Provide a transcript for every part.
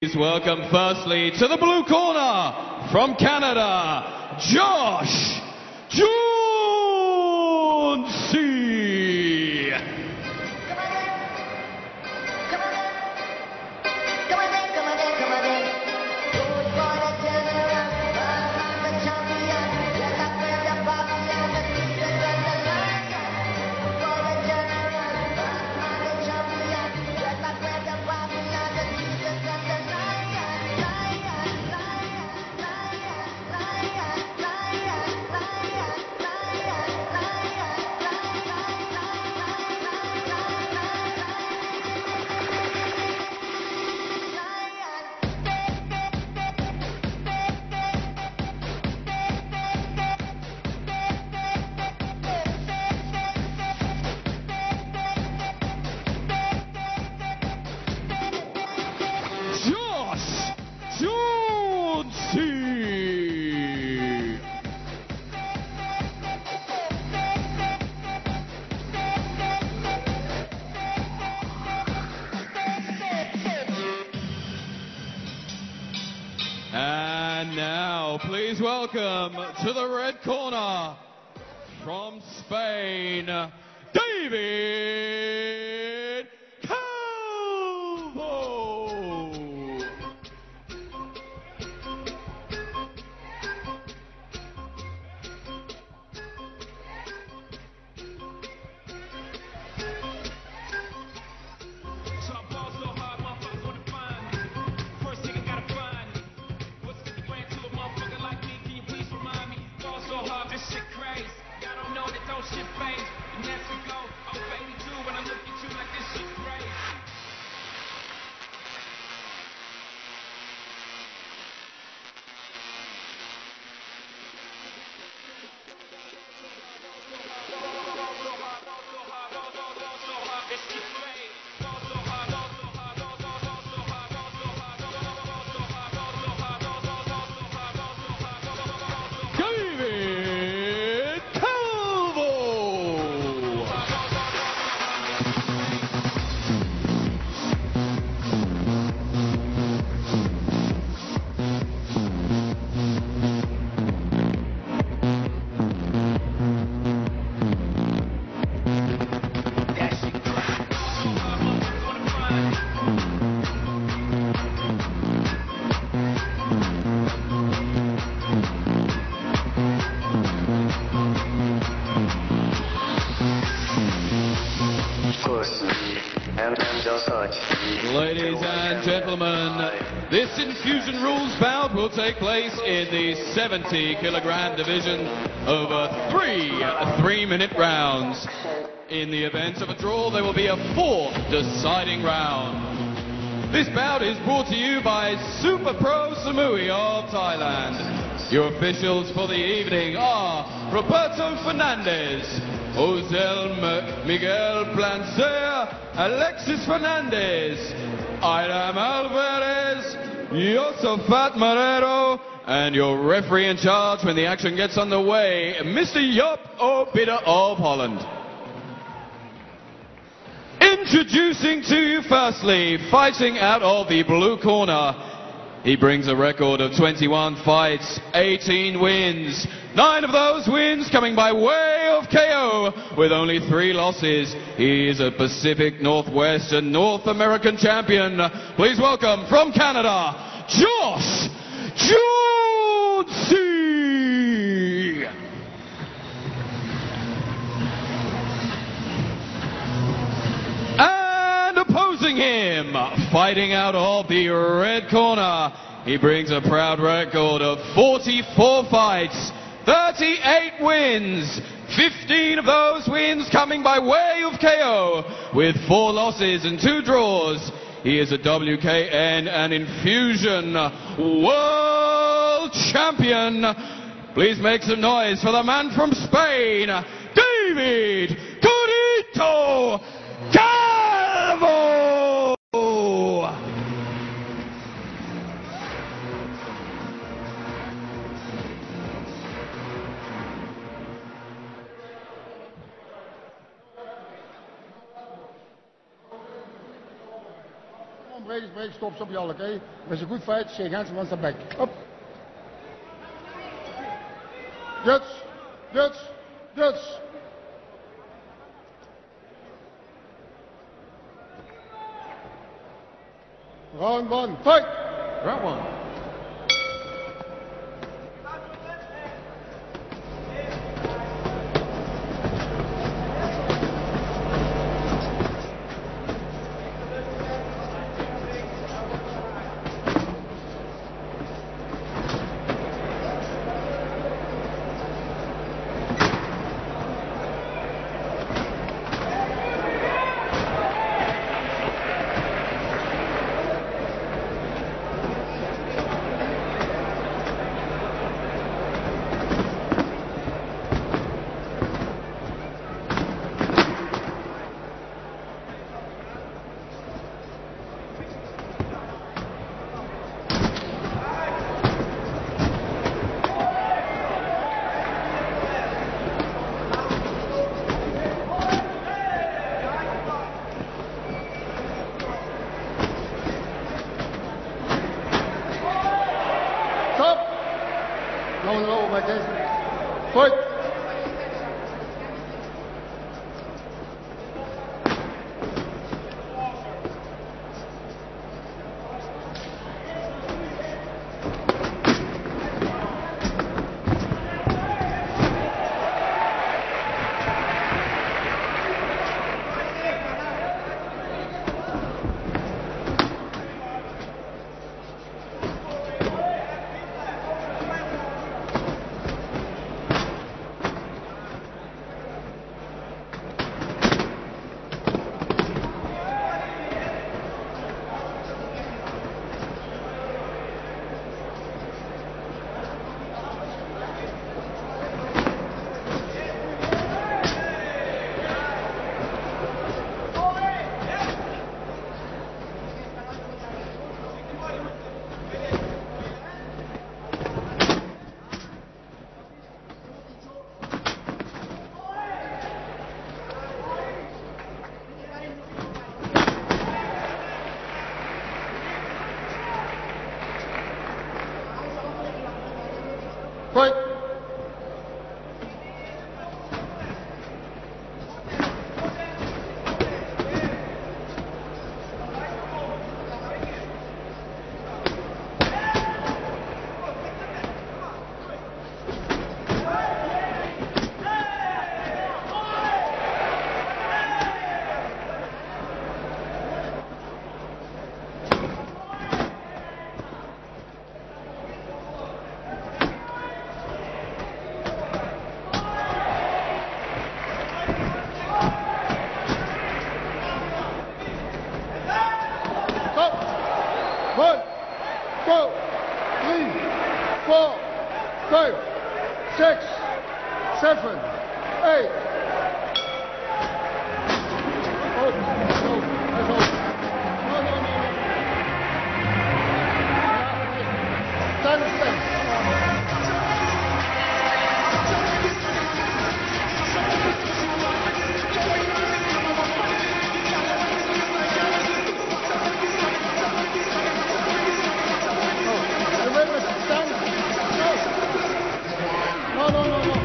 Please welcome firstly to the blue corner from Canada, Josh Jonesy. And now, please welcome to the red corner from Spain, David Calvo. Shit face, and that's to go. I'm baby too when I look at you like this shit crazy. Ladies and gentlemen, this Infusion Rules bout will take place in the 70-kilogram division over three-minute rounds. In the event of a draw, there will be a fourth deciding round. This bout is brought to you by Super Pro Samui of Thailand. Your officials for the evening are Roberto Fernandez, José Miguel Plancer, Alexis Fernandez, Iram Alvarez, Josafat Marrero, and your referee in charge when the action gets underway, Mr. Joop Obida of Holland. Introducing to you firstly, fighting out of the blue corner. He brings a record of 21 fights, 18 wins. 9 of those wins coming by way of KO with only 3 losses. He is a Pacific Northwest and North American champion. Please welcome from Canada, Josh Jonesy. And opposing him, fighting out of the red corner, he brings a proud record of 44 fights, 38 wins, 15 of those wins coming by way of KO, with 4 losses and 2 draws. He is a WKN and Infusion World Champion. Please make some noise for the man from Spain, David Calvo. break, stop y'all, okay? If it's a good fight, shake hands once I'm back. Up. Dutch. Round one, fight! Round one. No, my guys. Fight! Fight! One, 2, 3, 4, 5, 6, 7, 8. Oh, no, that's all. No. Stand. No.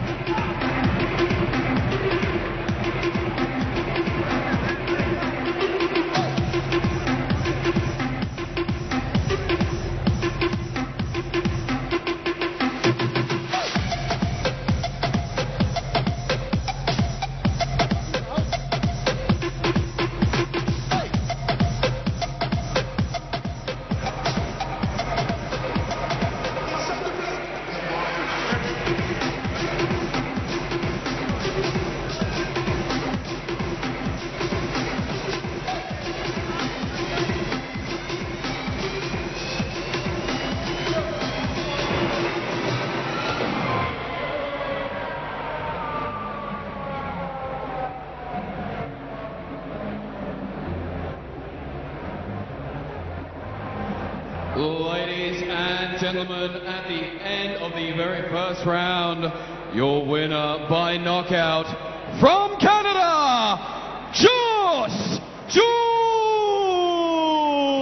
Ladies and gentlemen, at the end of the very first round, your winner by knockout from Canada, Josh Jewell!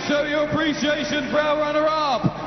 show your appreciation for our runner-up.